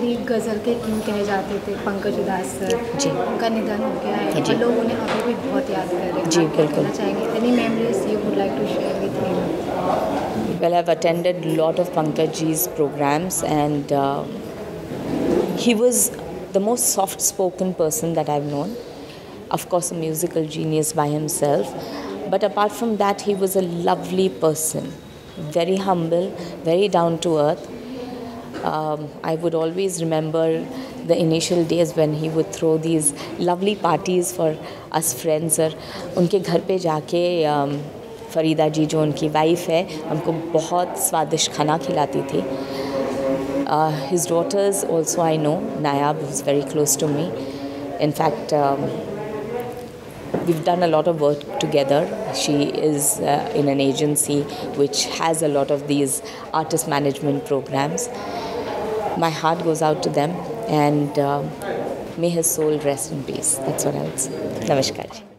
भी गज़ल के किंग कहे जाते थे पंकज उधास सर जी, उनका निधन हो गया है और लोग उन्हें अभी भी बहुत याद कर रहे हैं जी बिल्कुल चाहेंगे any memories you would like to share with me Well, I've attended a lot of Pankaj ji's programs and he was the most soft-spoken person that I've known. Of course, a musical genius by himself. But apart from that, he was a lovely person. Very humble, very down to earth. I would always remember the initial days when he would throw these lovely parties for us friends. और उनके घर पे जाके फरीदा जी जो उनकी wife है हमको बहुत स्वादिष्ट खाना खिलाती थी. His daughters also I know. Nayab is very close to me. In fact, we've done a lot of work together. She is in an agency which has a lot of these artist management programs. My heart goes out to them and may his soul rest in peace. That's what I would say. Namaskar.